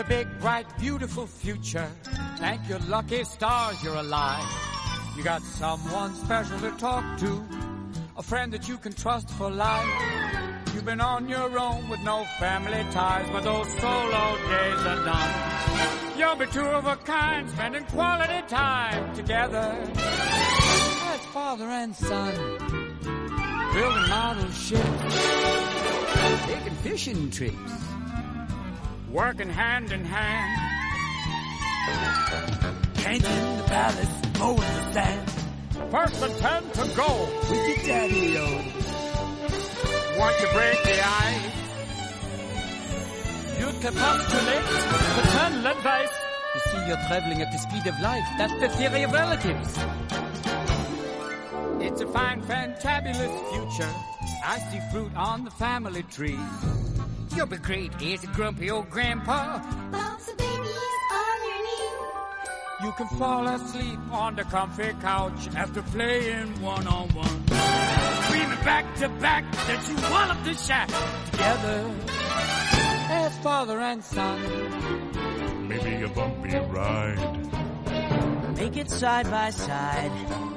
the big, bright, beautiful future. Thank your lucky stars you're alive. You got someone special to talk to, a friend that you can trust for life. You've been on your own with no family ties, but those solo days are done. You'll be two of a kind, spending quality time together as father and son, building model ships, taking fishing trips, working hand in hand, painting the palace, mowing the sand. First and 10 to go with your daddy-o. Want to break the ice? You can postulate paternal advice. You see, you're traveling at the speed of light. That's the theory of relatives. It's a fine, fantabulous future. I see fruit on the family tree. You'll be great as a grumpy old grandpa. Bouncy babies on your knee. You can fall asleep on the comfy couch after playing one-on-one. Screaming back to back that you walloped the Shaq together as father and son. Maybe a bumpy ride. Make it side by side.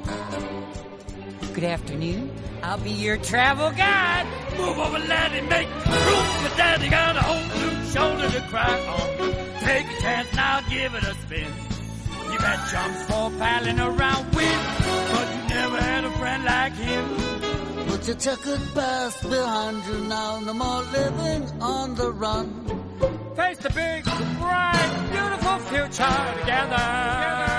Good afternoon. I'll be your travel guide. Move over, laddie, make room for daddy. Got a whole new shoulder to cry on. Take a chance now, give it a spin. You've had chums for palling around with, but you never had a friend like him. Put your checkered past behind you now. No more living on the run. Face the big, bright, beautiful future together.